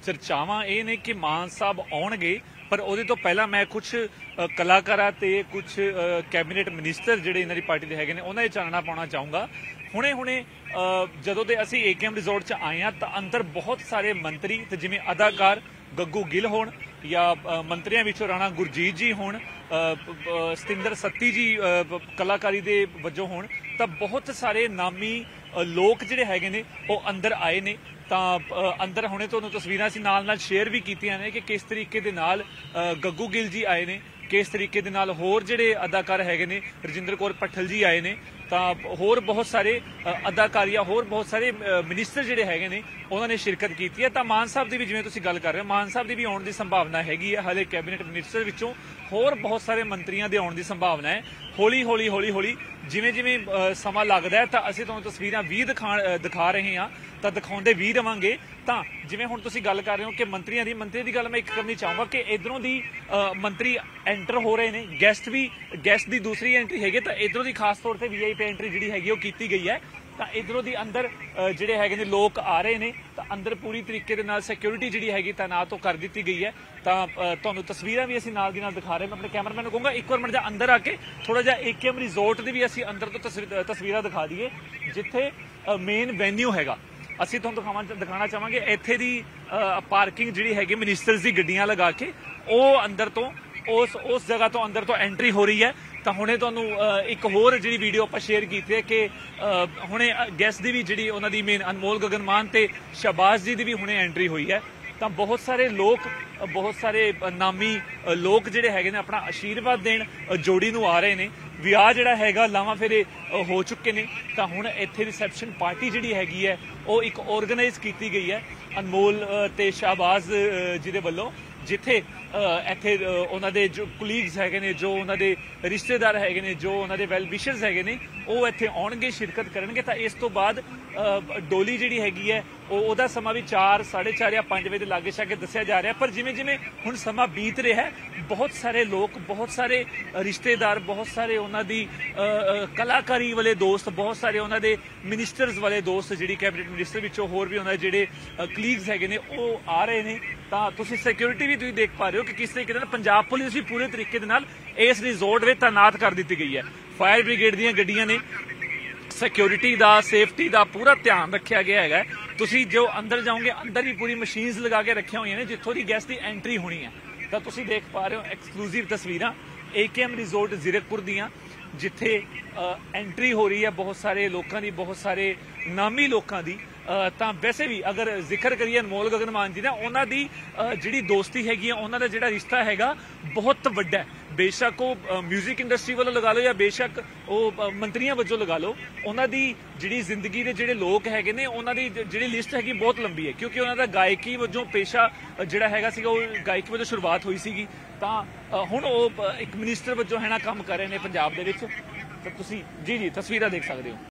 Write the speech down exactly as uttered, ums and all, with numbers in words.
ਚਰਚਾਵਾਂ ਇਹ ਨੇ ਕਿ ਮਾਨ ਸਾਹਿਬ ਆਉਣਗੇ, ਪਰ ਉਹਦੇ ਤੋਂ ਪਹਿਲਾਂ ਮੈਂ ਕੁਝ ਕਲਾਕਾਰਾਂ ਤੇ ਕੁਝ ਕੈਬਨਿਟ ਮਿਨਿਸਟਰ ਜਿਹੜੇ ਇਹਨਾਂ ਦੀ ਪਾਰਟੀ ਦੇ ਹੈਗੇ ਨੇ ਉਹਨਾਂ ਦੇ ਚਾਨਣਾ ਪਾਉਣਾ ਚਾਹੂੰਗਾ। ਹੁਣੇ ਹੁਣੇ ਜਦੋਂ ਦੇ ਅਸੀਂ ਏਕੇਐਮ ਰਿਜ਼ੋਰਟ 'ਚ ਆਏ ਹਾਂ ਤਾਂ ਅੰਦਰ ਬਹੁਤ ਸਾਰੇ ਮੰਤਰੀ ਤੇ ਜਿਵੇਂ ਅਦਾਕਾਰ ਗੱਗੂ ਗਿੱਲ ਹੋਣ ਜਾਂ ਮੰਤਰੀਆਂ ਵਿੱਚੋਂ ਰਾਣਾ ਗੁਰਜੀਤ ਜੀ ਹੋਣ, ਸਤਿੰਦਰ ਸੱਤੀ ਜੀ ਕਲਾਕਾਰੀ ਦੇ ਵਜੋਂ ਹੋਣ, ਤਾਂ ਬਹੁਤ ਸਾਰੇ ਨਾਮੀ ਲੋਕ ਜਿਹੜੇ ਹੈਗੇ ਨੇ ਉਹ ਅੰਦਰ ਆਏ ਨੇ। ਤਾਂ ਅੰਦਰ ਹੁਣੇ ਤੁਹਾਨੂੰ ਤਸਵੀਰਾਂ ਅਸੀਂ ਨਾਲ ਨਾਲ ਸ਼ੇਅਰ ਵੀ ਕੀਤੀਆਂ ਨੇ ਕਿ ਕਿਸ ਤਰੀਕੇ ਦੇ ਨਾਲ ਗੱਗੂ ਗਿੱਲ ਜੀ ਆਏ ਨੇ, ਕਿਸ ਤਰੀਕੇ ਦੇ ਨਾਲ ਹੋਰ ਜਿਹੜੇ ਅਦਾਕਾਰ ਹੈਗੇ ਨੇ, ਰਜਿੰਦਰ ਕੌਰ ਪੱਠਲ ਜੀ ਆਏ ਨੇ, ਤਾਂ ਹੋਰ ਬਹੁਤ ਸਾਰੇ ਅਦਾਕਾਰੀਆਂ, ਹੋਰ ਬਹੁਤ ਸਾਰੇ ਮਿਨਿਸਟਰ ਜਿਹੜੇ ਹੈਗੇ ਨੇ ਉਹਨਾਂ ਨੇ ਸ਼ਿਰਕਤ ਕੀਤੀ ਹੈ। ਤਾਂ ਮਾਨ ਸਾਹਿਬ ਦੀ ਵੀ ਜਿਵੇਂ ਤੁਸੀਂ ਗੱਲ ਕਰ ਰਹੇ ਹੋ, ਮਾਨ ਸਾਹਿਬ ਦੀ ਵੀ ਆਉਣ ਦੀ ਸੰਭਾਵਨਾ ਹੈਗੀ ਹੈ। ਹਾਲੇ ਕੈਬਨਿਟ ਮਿਨਿਸਟਰ ਵਿੱਚੋਂ ਹੋਰ ਬਹੁਤ ਸਾਰੇ ਮੰਤਰੀਆਂ ਦੇ ਆਉਣ ਦੀ ਸੰਭਾਵਨਾ ਹੈ। ਹੌਲੀ ਹੌਲੀ ਹੌਲੀ ਹੌਲੀ ਜਿਵੇਂ ਜਿਵੇਂ ਸਮਾਂ ਲੱਗਦਾ ਹੈ ਤਾਂ ਅਸੀਂ ਤੁਹਾਨੂੰ ਤਸਵੀਰਾਂ ਵੀ ਦਿਖਾ ਦਿਖਾ ਰਹੇ ਹਾਂ, ਤਾਂ ਦਿਖਾਉਂਦੇ ਵੀ ਰਵਾਂਗੇ। ਤਾਂ ਜਿਵੇਂ ਹੁਣ ਤੁਸੀਂ ਗੱਲ ਕਰ ਰਹੇ ਹੋ ਕਿ ਮੰਤਰੀਆਂ ਦੀ ਮੰਤਰੀ ਦੀ ਗੱਲ ਮੈਂ ਇੱਕ ਕਰਨੀ ਚਾਹੂੰਗਾ ਕਿ ਇਧਰੋਂ ਦੀ ਮੰਤਰੀ ਐਂਟਰ ਹੋ ਰਹੇ ਨੇ, ਗੈਸਟ ਵੀ ਗੈਸਟ ਦੀ ਦੂਸਰੀ ਐਂਟਰੀ ਹੈਗੀ, ਤਾਂ ਇਧਰੋਂ ਦੀ ਖਾਸ ਤੌਰ ਤੇ ਵੀਆਈਪੀ ਐਂਟਰੀ ਜਿਹੜੀ ਹੈਗੀ ਉਹ ਕੀਤੀ ਗਈ ਹੈ। ਤਾਂ ਇਧਰੋਂ ਦੀ ਅੰਦਰ ਜਿਹੜੇ ਹੈਗੇ ਨੇ ਲੋਕ ਆ ਰਹੇ ਨੇ, ਤਾਂ ਅੰਦਰ ਪੂਰੀ ਤਰੀਕੇ ਦੇ ਨਾਲ ਸਿਕਿਉਰਿਟੀ ਜਿਹੜੀ ਹੈਗੀ ਤਾਇਨਾਤ ਉਹ ਕਰ ਦਿੱਤੀ ਗਈ ਹੈ। ਤਾਂ ਤੁਹਾਨੂੰ ਤਸਵੀਰਾਂ ਵੀ ਅਸੀਂ ਨਾਲ ਦੀ ਨਾਲ ਦਿਖਾ ਰਹੇ ਹਾਂ। ਮੈਂ ਆਪਣੇ ਕੈਮਰਾਮੈਨ ਨੂੰ ਕਹੂੰਗਾ ਇੱਕ ਵਾਰ ਮਿੰਟ ਅੰਦਰ ਆ ਕੇ ਥੋੜਾ ਜਿਹਾ ਏਕੇਐਮ ਰਿਜ਼ੋਰਟ ਦੀ ਵੀ ਅਸੀਂ ਅੰਦਰ ਤੋਂ ਤਸਵੀਰਾਂ ਦਿਖਾ ਦਈਏ, ਜਿੱਥੇ ਮੇਨ ਵੈਨਿਊ ਹੈਗਾ। ਅਸੀਂ ਤੁਹਾਨੂੰ ਦਿਖਾਵਾਂ ਦਿਖਾਉਣਾ ਚਾਹਾਂਗੇ ਇੱਥੇ ਦੀ ਪਾਰਕਿੰਗ ਜਿਹੜੀ ਹੈਗੀ ਮਿਨਿਸਟਰਸ ਦੀ ਗੱਡੀਆਂ ਲਗਾ ਕੇ ਉਹ ਅੰਦਰ ਤੋਂ ਉਸ ਉਸ ਜਗ੍ਹਾ ਤੋਂ ਅੰਦਰ ਤੋਂ ਐਂਟਰੀ ਹੋ ਰਹੀ ਹੈ। ਤਾਂ ਹੁਣੇ ਤੁਹਾਨੂੰ ਇੱਕ ਹੋਰ ਜਿਹੜੀ ਵੀਡੀਓ ਆਪਾਂ ਸ਼ੇਅਰ ਕੀਤੀ ਹੈ ਕਿ ਹੁਣੇ ਗੈਸਟ ਦੀ ਵੀ ਜਿਹੜੀ ਉਹਨਾਂ ਦੀ ਮੇਨ ਅਨਮੋਲ ਗਗਨ ਮਾਨ ਤੇ ਸ਼ਹਬਾਜ਼ ਜੀ ਦੀ ਵੀ ਹੁਣੇ ਐਂਟਰੀ ਹੋਈ ਹੈ। ਤਾਂ ਬਹੁਤ ਸਾਰੇ ਲੋਕ, ਬਹੁਤ ਸਾਰੇ ਨਾਮੀ ਲੋਕ ਜਿਹੜੇ ਹੈਗੇ ਨੇ ਆਪਣਾ ਆਸ਼ੀਰਵਾਦ ਦੇਣ ਜੋੜੀ ਨੂੰ ਆ ਰਹੇ ਨੇ। ਵਿਆਹ ਜਿਹੜਾ ਹੈਗਾ ਲਾਵਾਂ ਫੇਰੇ ਹੋ ਚੁੱਕੇ ਨੇ, ਤਾਂ ਹੁਣ ਇੱਥੇ ਰਿਸੈਪਸ਼ਨ ਪਾਰਟੀ ਜਿਹੜੀ ਹੈਗੀ ਹੈ ਉਹ ਇੱਕ ਆਰਗੇਨਾਈਜ਼ ਕੀਤੀ ਗਈ ਹੈ ਅਨਮੋਲ ਤੇ ਸ਼ਹਬਾਜ਼ ਜੀ ਦੇ ਵੱਲੋਂ, ਜਿੱਥੇ ਇੱਥੇ ਉਹਨਾਂ ਦੇ ਜੋ ਕੁਲੀਗਸ ਹੈਗੇ ਨੇ, ਜੋ ਉਹਨਾਂ ਦੇ ਰਿਸ਼ਤੇਦਾਰ ਹੈਗੇ ਨੇ, ਜੋ ਉਹਨਾਂ ਦੇ ਵੈਲ ਵਿਸ਼ਰਸ ਹੈਗੇ ਨੇ, ਉਹ ਇੱਥੇ ਆਉਣਗੇ, ਸ਼ਿਰਕਤ ਕਰਨਗੇ। ਤਾਂ ਇਸ ਤੋਂ ਬਾਅਦ ਡੋਲੀ ਜਿਹੜੀ ਹੈਗੀ ਹੈ ਉਹ ਉਹਦਾ ਸਮਾਂ ਵੀ ਚਾਰ ਸਾਢੇ ਚਾਰ ਜਾਂ ਪੰਜ ਵਜੇ ਦੇ ਲਾਗੇ ਛਾਗੇ ਦੱਸਿਆ ਜਾ ਰਿਹਾ। ਪਰ ਜਿਵੇਂ ਜਿਵੇਂ ਹੁਣ ਸਮਾਂ ਬੀਤ ਰਿਹਾ ਹੈ, ਬਹੁਤ ਸਾਰੇ ਲੋਕ, ਬਹੁਤ ਸਾਰੇ ਰਿਸ਼ਤੇਦਾਰ, ਬਹੁਤ ਸਾਰੇ ਉਹਨਾਂ ਦੀ ਕਲਾਕਾਰੀ ਵਾਲੇ ਦੋਸਤ, ਬਹੁਤ ਸਾਰੇ ਉਹਨਾਂ ਦੇ ਮਿਨਿਸਟਰਸ ਵਾਲੇ ਦੋਸਤ, ਜਿਹੜੀ ਕੈਬਨਿਟ ਮਿਨਿਸਟਰ ਵਿੱਚੋਂ ਹੋਰ ਵੀ ਉਹਨਾਂ ਦੇ ਜਿਹੜੇ ਕਲੀਗਸ ਹੈਗੇ ਨੇ ਉਹ ਆ ਰਹੇ ਨੇ। ਤਾਂ ਤੁਸੀਂ ਸਿਕਿਉਰਿਟੀ ਵੀ ਤੁਸੀਂ ਦੇਖ ਪਾ ਰਹੇ ਹੋ ਕਿ ਕਿਸ ਤਰੀਕੇ ਨਾਲ ਪੰਜਾਬ ਪੁਲਿਸ ਵੀ ਪੂਰੇ ਤਰੀਕੇ ਦੇ ਨਾਲ ਇਸ ਰਿਜ਼ੋਰਟ ਵਿੱਚ ਤਾਇਨਾਤ ਕਰ ਦਿੱਤੀ ਗਈ ਹੈ। ਫਾਇਰ ਬ੍ਰਿਗੇਡ ਦੀਆਂ ਗੱਡੀਆਂ ਨੇ, ਸਿਕਿਉਰਿਟੀ ਦਾ, ਸੇਫਟੀ ਦਾ ਪੂਰਾ ਧਿਆਨ ਰੱਖਿਆ ਗਿਆ ਹੈਗਾ। ਤੁਸੀਂ ਜੋ ਅੰਦਰ ਜਾਓਗੇ, ਅੰਦਰ ਵੀ ਪੂਰੀ ਮਸ਼ੀਨਸ ਲਗਾ ਕੇ ਰੱਖੀਆਂ ਹੋਈਆਂ ਨੇ ਜਿੱਥੋਂ ਦੀ ਗੈਸਟ ਦੀ ਐਂਟਰੀ ਹੋਣੀ ਹੈ। ਤਾਂ ਤੁਸੀਂ ਦੇਖ ਪਾ ਰਹੇ ਹੋ ਐਕਸਕਲੂਸਿਵ ਤਸਵੀਰਾਂ ਏਕੇਐਮ ਰਿਜ਼ੋਰਟ ਜ਼ੀਰਕਪੁਰ ਦੀਆਂ, ਜਿੱਥੇ ਐਂਟਰੀ ਹੋ ਰਹੀ ਹੈ ਬਹੁਤ ਸਾਰੇ ਲੋਕਾਂ ਦੀ, ਬਹੁਤ ਸਾਰੇ ਨਾਮੀ ਲੋਕਾਂ ਦੀ। ਤਾਂ ਵੈਸੇ ਵੀ ਅਗਰ ਜ਼ਿਕਰ ਕਰੀਏ ਅਨਮੋਲ ਗਗਨ ਮਾਨ ਜੀ ਦਾ, ਉਹਨਾਂ ਦੀ ਜਿਹੜੀ ਦੋਸਤੀ ਹੈਗੀ ਹੈ, ਉਹਨਾਂ ਦਾ ਜਿਹੜਾ ਰਿਸ਼ਤਾ ਹੈਗਾ ਬਹੁਤ ਵੱਡਾ ਹੈ। ਬੇਸ਼ੱਕ ਉਹ ਮਿਊਜ਼ਿਕ ਇੰਡਸਟਰੀ ਵੱਲੋਂ ਲਗਾ ਲਓ ਜਾਂ ਬੇਸ਼ੱਕ ਉਹ ਮੰਤਰੀਆਂ ਵਜੋਂ ਲਗਾ ਲਓ, ਉਹਨਾਂ ਦੀ ਜਿਹੜੀ ਜ਼ਿੰਦਗੀ ਦੇ ਜਿਹੜੇ ਲੋਕ ਹੈਗੇ ਨੇ ਉਹਨਾਂ ਦੀ ਜਿਹੜੀ ਲਿਸਟ ਹੈਗੀ ਬਹੁਤ ਲੰਬੀ ਹੈ, ਕਿਉਂਕਿ ਉਹਨਾਂ ਦਾ ਗਾਇਕੀ ਵਜੋਂ ਪੇਸ਼ਾ ਜਿਹੜਾ ਹੈਗਾ ਸੀਗਾ ਉਹ ਗਾਇਕੀ ਵਜੋਂ ਸ਼ੁਰੂਆਤ ਹੋਈ ਸੀਗੀ। ਤਾਂ ਹੁਣ ਉਹ ਇੱਕ ਮਿਨਿਸਟਰ ਵਜੋਂ ਹੈ ਨਾ ਕੰਮ ਕਰ ਰਹੇ ਨੇ ਪੰਜਾਬ ਦੇ ਵਿੱਚ। ਤਾਂ ਤੁਸੀਂ ਜੀ ਜੀ ਤਸਵੀਰਾਂ ਦੇਖ ਸਕਦੇ ਹੋ।